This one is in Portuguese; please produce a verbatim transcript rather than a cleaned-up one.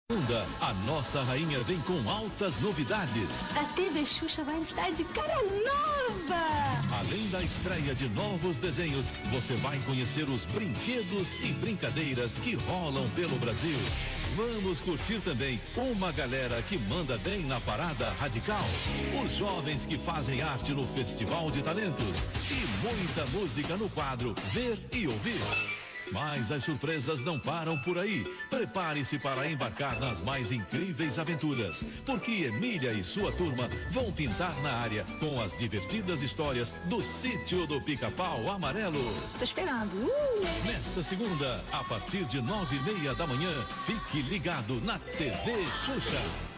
Segunda, a nossa rainha vem com altas novidades. A T V Xuxa vai estar de cara nova. Além da estreia de novos desenhos, você vai conhecer os brinquedos e brincadeiras que rolam pelo Brasil. Vamos curtir também uma galera que manda bem na parada radical, os jovens que fazem arte no Festival de Talentos e muita música no quadro Ver e Ouvir. Mas as surpresas não param por aí. Prepare-se para embarcar nas mais incríveis aventuras, porque Emília e sua turma vão pintar na área com as divertidas histórias do Sítio do Pica-Pau Amarelo. Tô esperando. Uh! Nesta segunda, a partir de nove e meia da manhã, fique ligado na T V Xuxa.